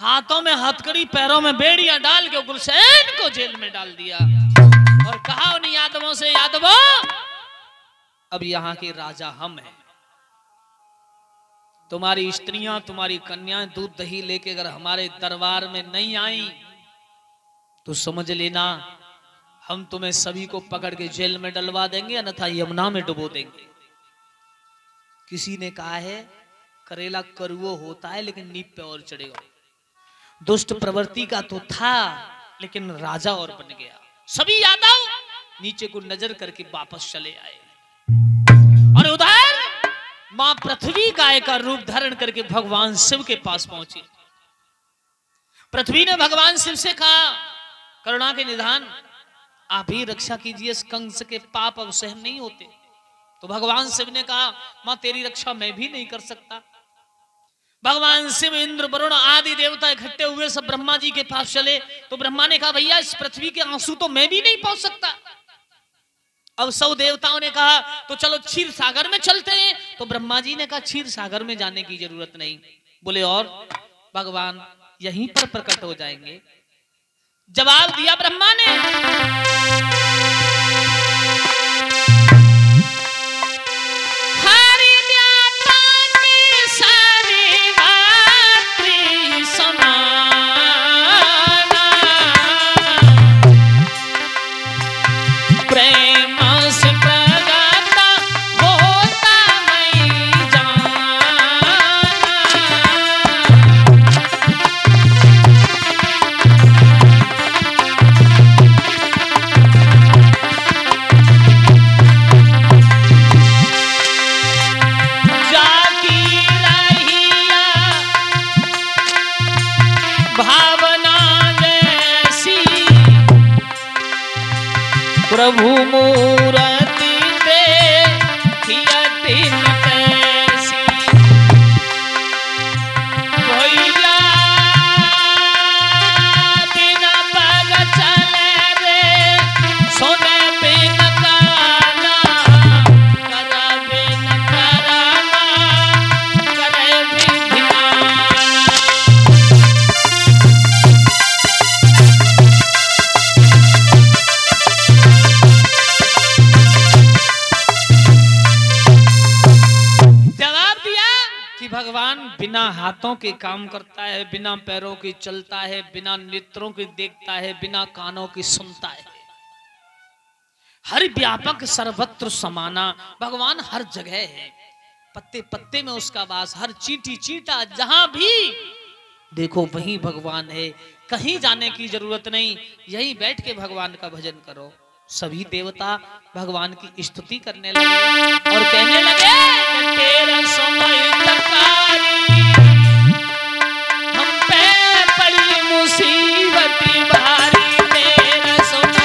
हाथों में हथकड़ी, पैरों में बेड़ियां डाल के गुलशैन को जेल में डाल दिया और कहा उन यादवों से, यादवों अब यहाँ के राजा हम हैं। तुम्हारी स्त्रियां, तुम्हारी कन्याएं दूध दही लेके अगर हमारे दरबार में नहीं आई तो समझ लेना हम तुम्हें सभी को पकड़ के जेल में डलवा देंगे, अन्यथा यमुना में डुबो देंगे। किसी ने कहा है करेला करुओ होता है लेकिन नींब पे और चढ़ेगा। दुष्ट प्रवृत्ति का तो था लेकिन राजा और बन गया। सभी यादव नीचे को नजर करके वापस चले आए और उधर मां पृथ्वी गाय का रूप धारण करके भगवान शिव के पास पहुंची। पृथ्वी ने भगवान शिव से कहा, करुणा के निधान आप ही रक्षा कीजिए, इस कंस के पाप अब सहन नहीं होते। तो भगवान शिव ने कहा, मां तेरी रक्षा मैं भी नहीं कर सकता। भगवान शिव, इंद्र, वरुण आदि देवता इकट्ठे हुए, सब ब्रह्मा जी के पास चले। तो ब्रह्मा ने कहा, भैया इस पृथ्वी के आंसू तो मैं भी नहीं पहुंच सकता। अब सब देवताओं ने कहा तो चलो क्षीर सागर में चलते हैं। तो ब्रह्मा जी ने कहा क्षीर सागर में जाने की जरूरत नहीं। बोले और भगवान यहीं पर प्रकट हो जाएंगे। जवाब दिया ब्रह्मा ने, हरि व्यापा की सारी रात्रि समाना, प्रेम से प्रगट होता नहीं जाना। प्रभु मूरति देखियति न तैसी, भैया बिना पग चले रे, सोने बिन काना, करा बिन कराना, करे विधिमाना। भगवान बिना हाथों के काम करता है, बिना पैरों के चलता है, बिना नेत्रों के देखता है, बिना कानों के सुनता है। हर व्यापक सर्वत्र समाना, भगवान हर जगह है, पत्ते पत्ते में उसका वास, हर चींटी चींटा जहां भी देखो वहीं भगवान है। कहीं जाने की जरूरत नहीं, यहीं बैठ के भगवान का भजन करो। सभी देवता भगवान की स्तुति करने लगे और कहने लगे, तेरा समय तकारी हम पे पड़ी मुसीबत भारी, तेरा समय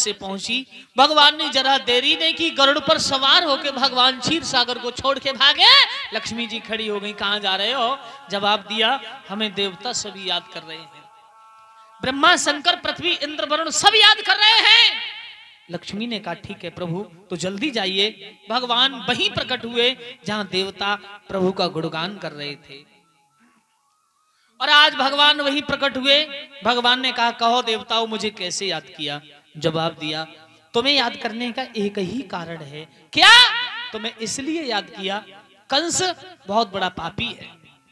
जैसे पहुंची, भगवान ने जरा देरी नहीं की, गरुड़ पर सवार होकर भगवान क्षीर सागर को छोड़ के भागे। लक्ष्मी जी खड़ी हो गई, कहां जा रहे हो? जवाब दिया, हमें देवता सभी याद कर रहे हैं, ब्रह्मा शंकर पृथ्वी इंद्र वरुण सब याद कर रहे हैं। लक्ष्मी ने कहा ठीक है प्रभु, तो जल्दी जाइए। भगवान वहीं प्रकट हुए जहां देवता प्रभु का गुणगान कर रहे थे, और आज भगवान वहीं प्रकट हुए। भगवान ने कहा कहो देवताओं मुझे कैसे याद किया? जवाब दिया, तुम्हें याद करने का एक ही कारण है। क्या? तुम्हें इसलिए याद किया, कंस बहुत बड़ा पापी है,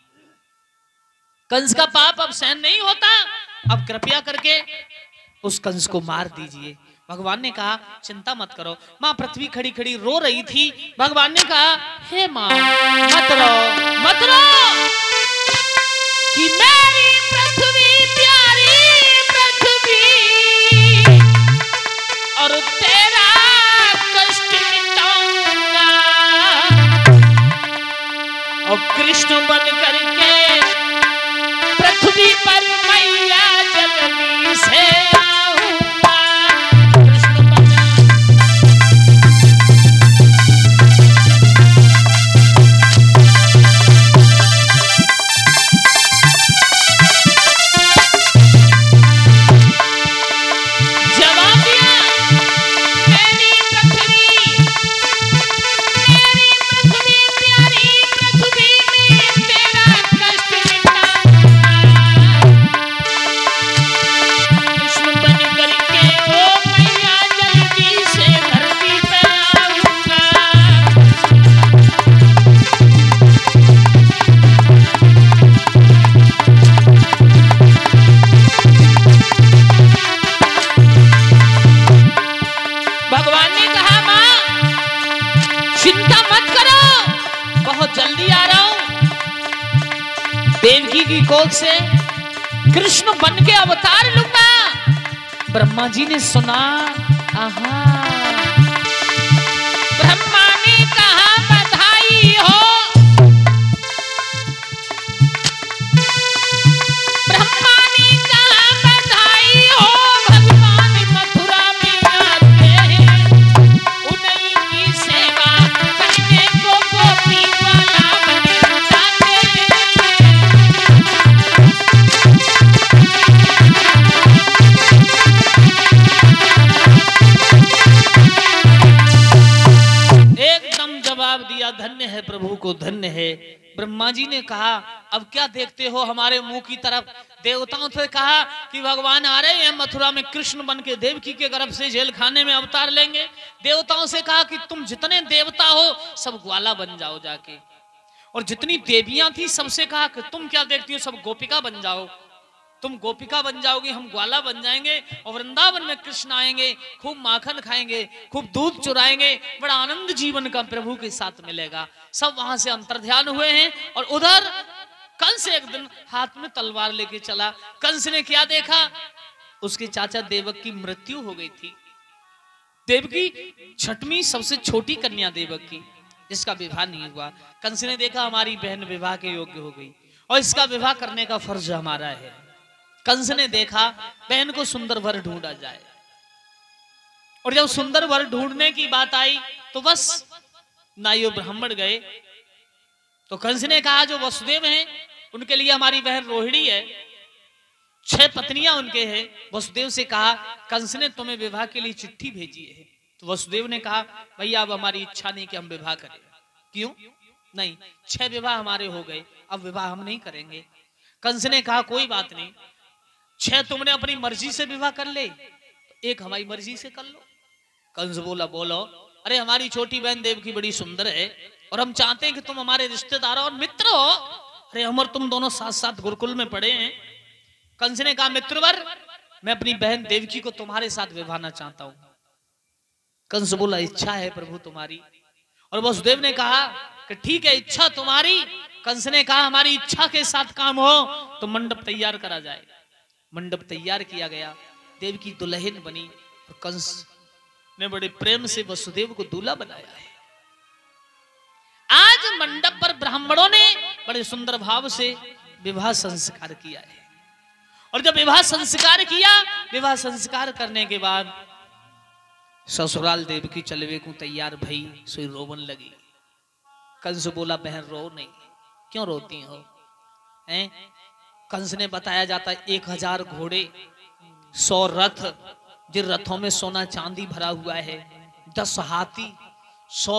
कंस का पाप अब सहन नहीं होता, अब कृपया करके उस कंस को मार दीजिए। भगवान ने कहा चिंता मत करो। मां पृथ्वी खड़ी खड़ी रो रही थी। भगवान ने कहा हे मां मत रो मत रो, कि मेरी पृथ्वी प्यारी पृथ्वी और तेरा कष्ट मिटाऊंगा, और कृष्ण बन करके पृथ्वी पर मैया जननी से आऊंगा। कृष्ण बन जवाब दिया, मेरी पृथ्वी प्यारी पृथ्वी में तेरा कष्ट मिटाऊंगा, कृष्ण बन करके ओ मैया जल्दी से धरती पे आऊंगा। भगवान ने कहा मां चिंता मत करो, बहुत जल्दी आ रहा हूं। देवकी की कोख से कृष्ण बन के अवतार लूंगा। ब्रह्मा जी ने सुना, आहा, ब्रह्मा ने कहा बधाई हो, ब्रह्मा ने कहा बधाई हो, भगवान मथुरा में आते हैं, उन्हीं की सेवा करने को गोपी वाला बन जाते हैं। एकदम जवाब दिया, धन्य है प्रभु को धन्य है। ब्रह्मा जी ने कहा अब क्या देखते हो हमारे मुंह की तरफ? देवताओं से कहा कि भगवान आ रहे हैं मथुरा में, कृष्ण बन के देवकी के गर्भ से जेल खाने में अवतार लेंगे। देवताओं से कहा कि तुम जितने देवता हो सब ग्वाला बन जाओ जाके, और जितनी देवियां थी सबसे कहा कि तुम क्या देखती हो, सब गोपिका बन जाओ, तुम गोपिका बन जाओगी, हम ग्वाला बन जाएंगे, और वृंदावन में कृष्ण आएंगे, खूब माखन खाएंगे, खूब दूध चुराएंगे, बड़ा आनंद जीवन का प्रभु के साथ मिलेगा। सब वहां से अंतर्ध्यान हुए हैं। और उधर कंस एक दिन हाथ में तलवार लेके चला। कंस ने क्या देखा? उसके चाचा देवक की मृत्यु हो गई थी। देवकी छठवीं सबसे छोटी कन्या देवकी, जिसका विवाह नहीं हुआ। कंस ने देखा हमारी बहन विवाह के योग्य हो गई, और इसका विवाह करने का फर्ज हमारा है। कंस ने देखा बहन को सुंदर वर ढूंढा जाए, और जब सुंदर वर ढूंढने की बात आई तो बस नाइयो ब्राह्मण गए। तो कंस ने कहा जो वसुदेव हैं उनके लिए हमारी बहन रोहिणी है, 6 पत्नियां उनके हैं। वसुदेव से कहा कंस ने तुम्हें विवाह के लिए चिट्ठी भेजी है। तो वसुदेव ने कहा भैया अब हमारी इच्छा नहीं कि हम विवाह करें। क्यों नहीं? 6 विवाह हमारे हो गए, अब विवाह हम नहीं करेंगे। कंस ने कहा कोई बात नहीं, 6 तुमने अपनी मर्जी से विवाह कर ले, तो एक हमारी मर्जी से कर लो। कंस बोला बोलो, अरे हमारी छोटी बहन देवकी बड़ी सुंदर है, और हम चाहते हैं कि तुम हमारे रिश्तेदार और मित्र हो। अरे हम और तुम दोनों साथ साथ गुरुकुल में पढ़े हैं। कंस ने कहा मित्रवर, मैं अपनी बहन देवकी को तुम्हारे साथ विवाहना चाहता हूं। कंस बोला इच्छा है प्रभु तुम्हारी। और वसुदेव ने कहा कि ठीक है इच्छा तुम्हारी। कंस ने कहा हमारी इच्छा के साथ काम हो तो मंडप तैयार करा जाए। मंडप तैयार किया गया, देवकी दुल्हन बनी, और कंस ने बड़े प्रेम से वसुदेव को दूल्हा बनाया है। आज मंडप पर ब्राह्मणों ने बड़े सुंदर भाव से विवाह संस्कार किया है। और जब विवाह संस्कार किया, विवाह संस्कार करने के बाद ससुराल देवकी चलवे को तैयार भई सोई रोवन लगी। कंस बोला बहन रो नहीं, क्यों रोती हो? हैं? कंस ने बताया जाता 1000 घोड़े, 100 रथ, जिन रथों में सोना चांदी भरा हुआ है, 10 हाथी, 100